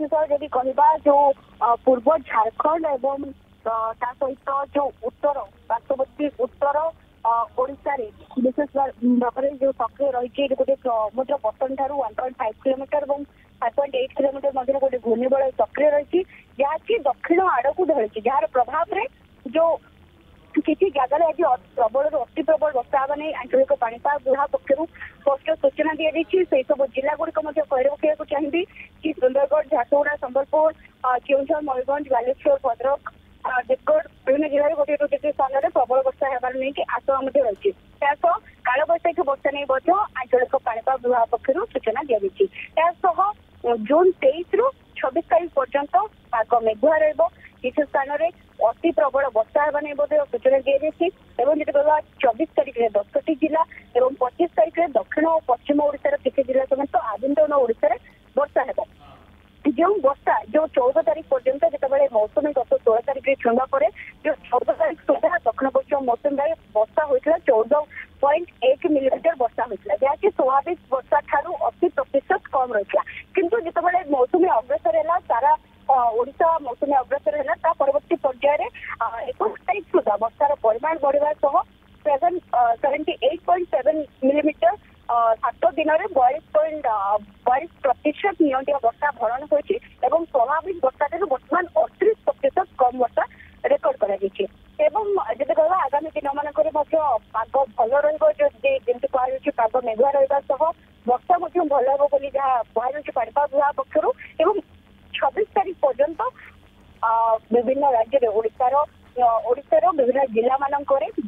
विशेष जदि कहवा जो पूर्व झारखंड एवं सहित जो उत्तर पार्श्ववर्ती उत्तर ओडिशा रे विशेष भाव में जो सक्रिय रही गोटे समुद्र पतन ठार 1.5 किलोमीटर और 5.8 किलोमीटर मध्य गोटे घूर्णिबलय सक्रिय रही जहाँकि दक्षिण आड़ को धरी जार प्रभाव में जो किसी जगह आज प्रबल अति प्रबल वर्षा होगा नहीं आंचलिक पाणीपाग विभाग पक्षर स्पष्ट सूचना दी जाइए से सब जिला गुड़िक कही रखा चाहिए कि सुंदरगढ़ झारसुगुड़ा संबलपुर केउझर मयूरभंज बालेश्वर भद्रक देवगढ़ विभिन्न जिले गोटे गोटे स्थान में प्रबल वर्षा होबार नहीं आशंका रही है काल बैशाखी वर्षा नहीं आंचलिक पाणीपाग विभाग पक्षर सूचना दी जाइए जून 23 रु 26 तारीख पर्यंत पाग मेघुआ रही स्थान में अति प्रबल वर्षा होगा नहीं सूचना दी जाइए जब कहवा 24 तारीख में 10टी जिला और 25 तारीख में दक्षिण और पश्चिम ओडिशार किसी जिला समेत आभ्यंतरीण ओडिशा वर्षा है जो वर्षा जो 14 तारीख पर्यंत जिते मौसुमी गत 16 तारीख में छुआ पर जो 14 तारीख सुधा दक्षिण पश्चिम मौसुमी बायु वर्षा होता 14.1 मिलीमीटर वर्षा होता जहाँकि स्वाभाविक वर्षा ठारू 80% कम रहा किंतु जिते मौसुमी अग्रसर है सारा ओडिशा मौसुमी अग्रसर है परवर्ती पर्यायर 21 तारीख सुधा वर्षार परिमाण बढ़वा सह 78.7 मिलीमीटर 7 दिन में 42% नियंत्रण वर्षा भरण होती स्वाभाविक वर्षा बर्तमान 38% कम वर्षा रेकर्ड कर आगामी दिन मानक पाग भल रही कहुच्छे पाग मेघुआ रहा सह वर्षा भल हे जहाँ कहुच्छे पाणीपाग विभाग पक्षर 26 तारीख पर्यंत विभिन्न राज्य ओडिशार विभिन्न जिला मानक